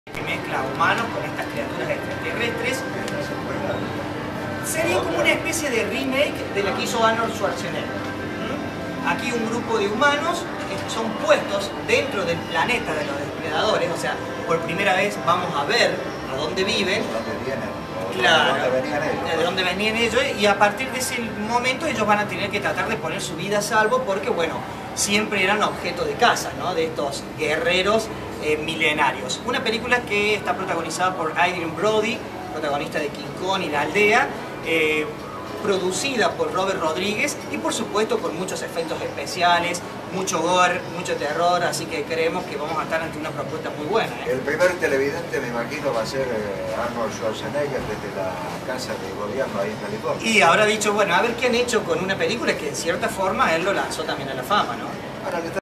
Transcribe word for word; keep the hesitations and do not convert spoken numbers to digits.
que mezcla humanos con estas criaturas extraterrestres. Sería como una especie de remake de la que hizo Arnold Schwarzenegger. ¿Mm? Aquí un grupo de humanos que son puestos dentro del planeta de los depredadores, o sea, por primera vez vamos a ver a dónde viven. Claro, de dónde venían ellos. De dónde venían ellos, y a partir de ese momento ellos van a tener que tratar de poner su vida a salvo porque, bueno, siempre eran objeto de caza, ¿no? De estos guerreros eh, milenarios. Una película que está protagonizada por Adrien Brody, protagonista de King Kong y La Aldea, eh, producida por Robert Rodríguez y por supuesto con muchos efectos especiales, mucho gore, mucho terror, así que creemos que vamos a estar ante una propuesta muy buena. ¿eh? El primer televidente, me imagino, va a ser eh, Arnold Schwarzenegger desde la casa de gobierno ahí en California. Y habrá dicho, bueno, a ver qué han hecho con una película que en cierta forma él lo lanzó también a la fama, ¿no? Ahora,